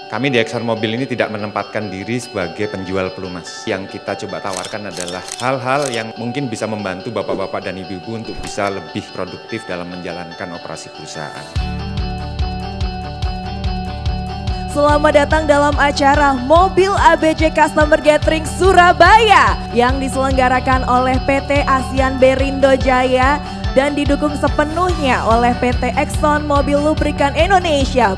Kami di ExxonMobil ini tidak menempatkan diri sebagai penjual pelumas. Yang kita coba tawarkan adalah hal-hal yang mungkin bisa membantu bapak-bapak dan ibu-ibu untuk bisa lebih produktif dalam menjalankan operasi perusahaan. Selamat datang dalam acara Mobil ABC Customer Gathering Surabaya yang diselenggarakan oleh PT Asian Berindo Jaya dan didukung sepenuhnya oleh PT ExxonMobil Lubrikan Indonesia.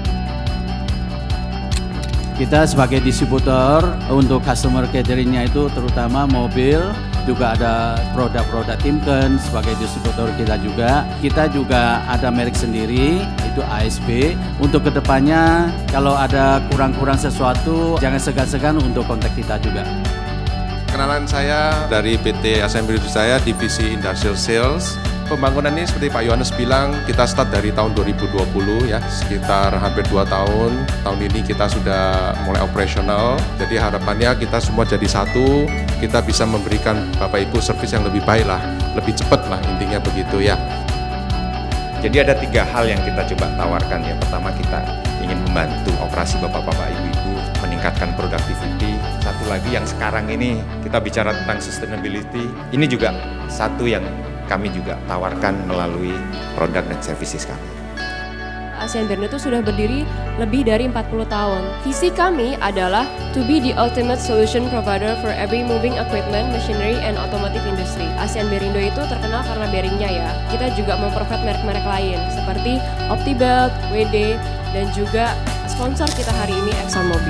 Kita sebagai distributor untuk customer gatheringnya itu terutama mobil, juga ada produk-produk Timken sebagai distributor kita juga. Kita juga ada merek sendiri, itu ASB. Untuk kedepannya kalau ada kurang-kurang sesuatu jangan segan-segan untuk kontak kita juga. Kenalan saya dari PT Asian Berindo Jaya Divisi Industrial Sales. Pembangunan ini seperti Pak Yohanes bilang, kita start dari tahun 2020 ya, sekitar hampir 2 tahun. Tahun ini kita sudah mulai operasional, jadi harapannya kita semua jadi satu, kita bisa memberikan Bapak Ibu servis yang lebih baik lah, lebih cepat lah intinya begitu ya. Jadi ada 3 hal yang kita coba tawarkan ya. Pertama, kita ingin membantu operasi bapak-bapak ibu-ibu, meningkatkan productivity. Satu lagi yang sekarang ini kita bicara tentang sustainability, ini juga satu yang kami juga tawarkan melalui produk dan services kami. Asian Berindo itu sudah berdiri lebih dari 40 tahun. Visi kami adalah to be the ultimate solution provider for every moving equipment, machinery, and automotive industry. Asian Berindo itu terkenal karena bearingnya ya. Kita juga memprovide merek-merek lain seperti OptiBelt, WD, dan juga sponsor kita hari ini ExxonMobil.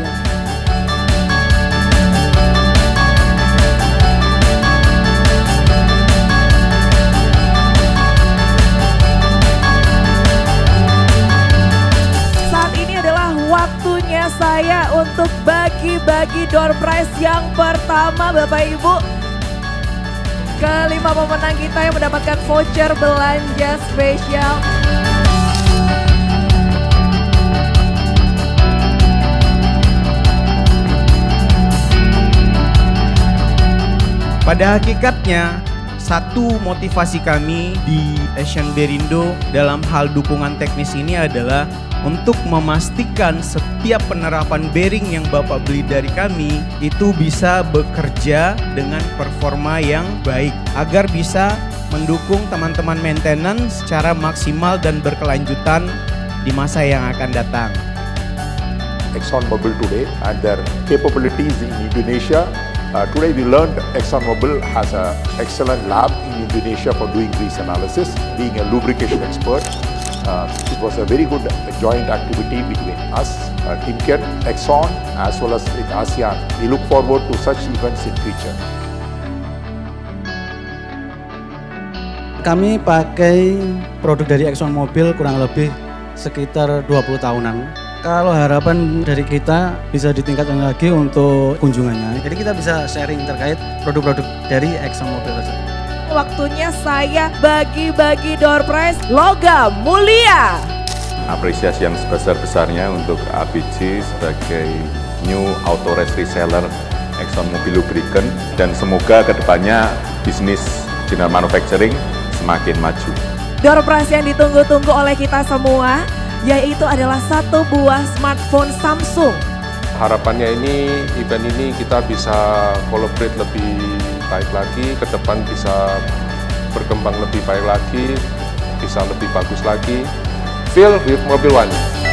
Waktunya saya untuk bagi-bagi door prize yang pertama Bapak Ibu. Kelima pemenang kita yang mendapatkan voucher belanja spesial. Pada hakikatnya, satu motivasi kami di Asian Berindo dalam hal dukungan teknis ini adalah untuk memastikan setiap penerapan bearing yang Bapak beli dari kami itu bisa bekerja dengan performa yang baik agar bisa mendukung teman-teman maintenance secara maksimal dan berkelanjutan di masa yang akan datang. ExxonMobil today and their capabilities in Indonesia. Today we learned ExxonMobil has an excellent lab in Indonesia for doing grease analysis, being a lubrication expert. It was a very good joint activity between us, Timken, Exxon, as well as with ASEAN. We look forward to such events in future. Kami pakai produk dari ExxonMobil kurang lebih sekitar 20 tahunan. Kalau harapan dari kita bisa ditingkatkan lagi untuk kunjungannya. Jadi kita bisa sharing terkait produk-produk dari ExxonMobil tersebut. Waktunya saya bagi-bagi door prize logam mulia. Apresiasi yang sebesar-besarnya untuk ABJ sebagai new auto race reseller ExxonMobil Lubricant, dan semoga kedepannya bisnis general manufacturing semakin maju. Door prize yang ditunggu-tunggu oleh kita semua yaitu adalah 1 buah smartphone Samsung. Harapannya ini, event ini kita bisa collaborate lebih baik lagi, ke depan bisa berkembang lebih baik lagi, bisa lebih bagus lagi. Feel with Mobil One.